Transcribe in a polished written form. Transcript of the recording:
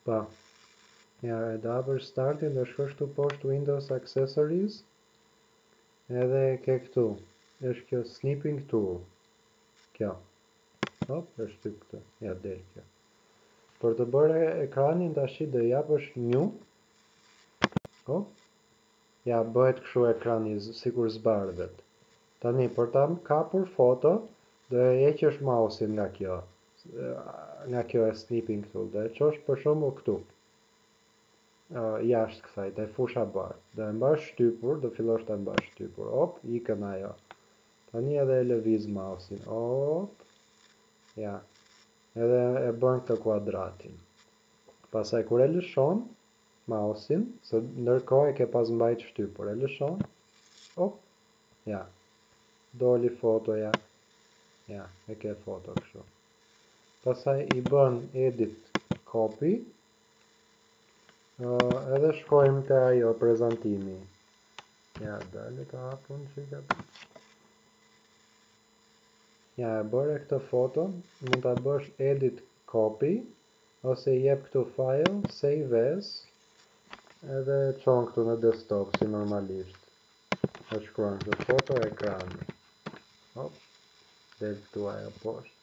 Pa, ja e da për startin dhe shkosh këtu poshtë Windows Accessories, edhe ke këtu, është kjo Snipping Tool, kjo, hop, është shtyp këtë, ja del kjo. Për të bërë ekranin tash do japësh New, hop, ja bëhet kështu ekrani sikur zbardhet. Tani për ta kapur foto, do e heqësh mausin nga kjo e Snipping Tool, do e çosh për shembull këtu. Jashtë kësaj, te fusha bardh. Do e mbash shtypur, do fillosh ta mbash shtypur. Hop, ikën ajo. Tani edhe e lëviz mausin. Hop. Ja. Edhe e bën këtë kuadratin. Pastaj kur e lëshon mausin, se ndërkohë e ke pas mbajt shtypur, e lëshon. Hop. Ja. Doli fotoja. Ja, e ke foto kështu. Pastaj i bën edit copy. Edhe shkojmë te ajo prezantimi. Ja, dale ta hapun çikat. Ja, e bëre këtë foto, mund ta bësh edit copy, ose i jep këtu file, save as, edhe çon këtu në desktop si normalisht. E shkruan këtu foto ekrani. Hop, del këtu ajo poshtë.